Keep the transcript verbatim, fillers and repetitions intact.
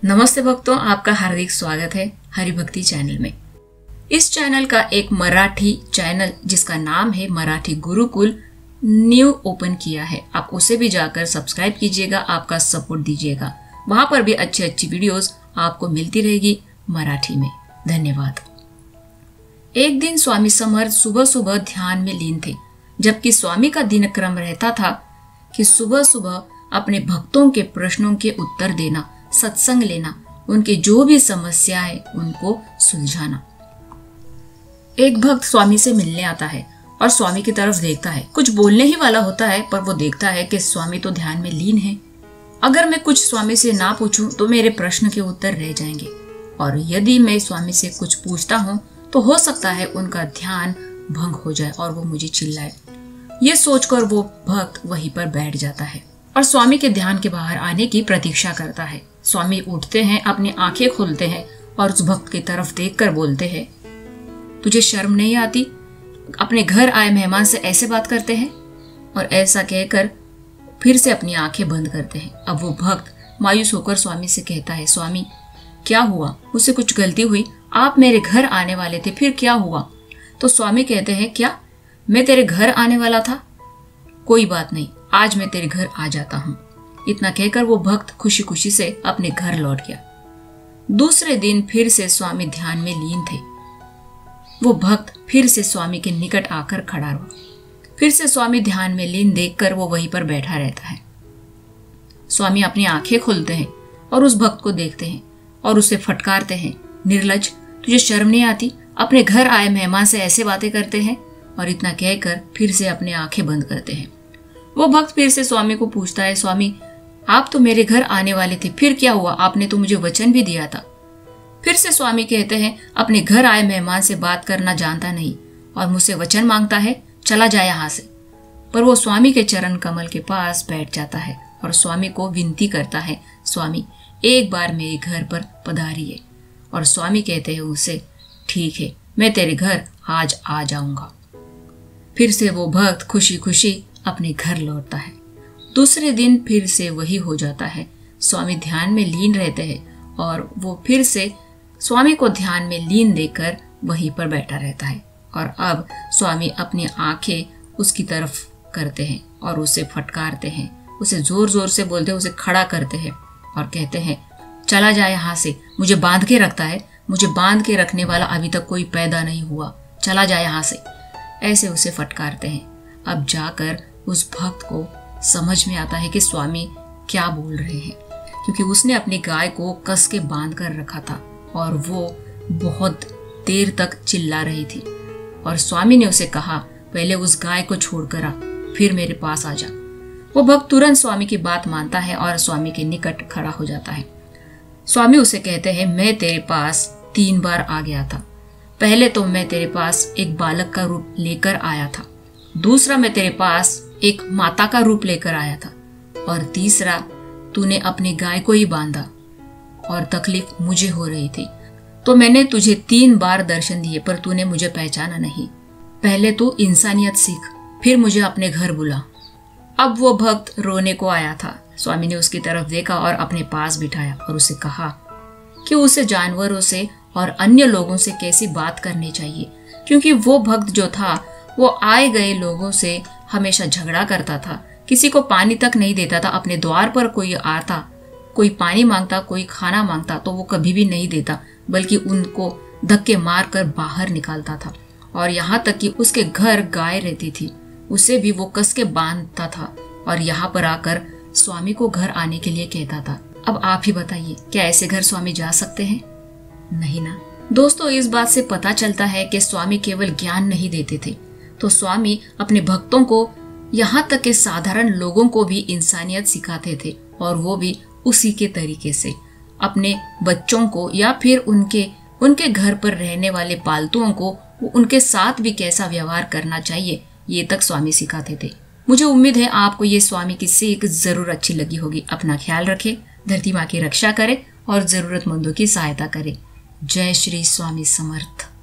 नमस्ते भक्तों, आपका हार्दिक स्वागत है हरिभक्ति चैनल में। इस चैनल का एक मराठी चैनल जिसका नाम है मराठी गुरुकुल न्यू ओपन किया है। आप उसे भी जाकर सब्सक्राइब कीजिएगा, आपका सपोर्ट दीजिएगा। वहां पर भी अच्छी अच्छी वीडियोस आपको मिलती रहेगी मराठी में। धन्यवाद। एक दिन स्वामी समर्थ सुबह सुबह ध्यान में लीन थे, जबकि स्वामी का दिनक्रम रहता था कि सुबह सुबह अपने भक्तों के प्रश्नों के उत्तर देना, सत्संग लेना, उनके जो भी समस्या है उनको सुलझाना। एक भक्त स्वामी से मिलने आता है और स्वामी की तरफ देखता है। कुछ बोलने ही वाला होता है, पर वो देखता है कि स्वामी तो ध्यान में लीन है। अगर मैं कुछ स्वामी से ना पूछूं तो मेरे प्रश्न के उत्तर रह जाएंगे, और यदि मैं स्वामी से कुछ पूछता हूं तो हो सकता है उनका ध्यान भंग हो जाए और वो मुझे चिल्लाए। ये सोचकर वो भक्त वहीं पर बैठ जाता है और स्वामी के ध्यान के बाहर आने की प्रतीक्षा करता है। स्वामी उठते हैं, अपनी आंखें खोलते हैं और उस भक्त की तरफ देखकर बोलते हैं, तुझे शर्म नहीं आती? अपने घर आए मेहमान से ऐसे बात करते हैं? और ऐसा कहकर फिर से अपनी आंखें बंद करते हैं। अब वो भक्त मायूस होकर स्वामी से कहता है, स्वामी क्या हुआ? मुझसे कुछ गलती हुई? आप मेरे घर आने वाले थे, फिर क्या हुआ? तो स्वामी कहते हैं, क्या मैं तेरे घर आने वाला था? कोई बात नहीं, आज मैं तेरे घर आ जाता हूँ। इतना कहकर वो भक्त खुशी खुशी से अपने घर लौट गया। दूसरे दिन फिर से स्वामी ध्यान में लीन थे। वो भक्त फिर से स्वामी के निकट आकर खड़ा हुआ। फिर से स्वामी ध्यान में लीन देखकर वो वहीं पर बैठा रहता है। स्वामी अपनी आंखें खोलते हैं और उस भक्त को देखते हैं और उसे फटकारते हैं, निर्लज, तुझे शर्म नहीं आती? अपने घर आए मेहमान से ऐसे बातें करते हैं? और इतना कहकर फिर से अपनी आंखें बंद करते हैं। वो भक्त फिर से स्वामी को पूछता है, स्वामी आप तो मेरे घर आने वाले थे, फिर क्या हुआ? आपने तो मुझे वचन भी दिया था। फिर से स्वामी कहते हैं, अपने घर आए मेहमान से बात करना जानता नहीं और मुझसे वचन मांगता है, चला जाए यहाँ से। पर वो स्वामी के चरण कमल के पास बैठ जाता है और स्वामी को विनती करता है, स्वामी एक बार मेरे घर पर पधारिए। और स्वामी कहते हैं उसे, ठीक है, मैं तेरे घर आज आ जाऊंगा। फिर से वो भक्त खुशी खुशी अपने घर लौटता है। दूसरे दिन फिर से वही हो जाता है। स्वामी ध्यान में लीन रहते हैं और वो फिर से स्वामी को ध्यान में लीन देकर वहीं पर बैठा रहता है। और अब स्वामी अपनी आंखें उसकी तरफ करते हैं और उसे फटकारते हैं, उसे जोर जोर से बोलते हैं, उसे खड़ा करते हैं और कहते हैं, चला जाए यहाँ से, मुझे बांध के रखता है, मुझे बांध के रखने वाला अभी तक कोई पैदा नहीं हुआ, चला जाए यहाँ से। ऐसे उसे फटकारते हैं। अब जाकर उस भक्त को समझ में आता है कि स्वामी क्या बोल रहे हैं, क्योंकि उसने अपनी गाय को कस के बांध कर रखा था और वो बहुत देर तक चिल्ला रही थी। और स्वामी ने उसे कहा, पहले उस गाय को छोड़कर आ, फिर मेरे पास आ जा। वो भक्त तुरंत स्वामी की बात मानता है और स्वामी के निकट खड़ा हो जाता है। स्वामी उसे कहते हैं, मैं तेरे पास तीन बार आ गया था। पहले तो मैं तेरे पास एक बालक का रूप लेकर आया था, दूसरा मैं तेरे पास एक माता का रूप लेकर आया था, और तीसरा तूने अपनी गाय को ही बांधा और तकलीफ मुझे हो रही थी, तो मैंने तुझे तीन बार दर्शन दिए, पर तूने मुझे पहचाना नहीं। पहले तू इंसानियत सीख, फिर मुझे अपने घर बुला। अब वो भक्त रोने को आया था। स्वामी ने उसकी तरफ देखा और अपने पास बिठाया और उसे कहा कि उसे जानवरों से और अन्य लोगों से कैसी बात करनी चाहिए, क्योंकि वो भक्त जो था वो आए गए लोगों से हमेशा झगड़ा करता था, किसी को पानी तक नहीं देता था। अपने द्वार पर कोई आता, कोई पानी मांगता, कोई खाना मांगता तो वो कभी भी नहीं देता, बल्कि उनको धक्के मार कर बाहर निकालता था। और यहाँ तक कि उसके घर गाय रहती थी, उसे भी वो कस के बांधता था और यहाँ पर आकर स्वामी को घर आने के लिए कहता था। अब आप ही बताइए, क्या ऐसे घर स्वामी जा सकते हैं? नहीं ना। दोस्तों, इस बात से पता चलता है कि स्वामी केवल ज्ञान नहीं देते थे, तो स्वामी अपने भक्तों को, यहाँ तक के साधारण लोगों को भी इंसानियत सिखाते थे, और वो भी उसी के तरीके से। अपने बच्चों को या फिर उनके उनके घर पर रहने वाले पालतुओं को उनके साथ भी कैसा व्यवहार करना चाहिए, ये तक स्वामी सिखाते थे। मुझे उम्मीद है आपको ये स्वामी की सीख जरूर अच्छी लगी होगी। अपना ख्याल रखें, धरती माँ की रक्षा करें और जरूरतमंदों की सहायता करें। जय श्री स्वामी समर्थ।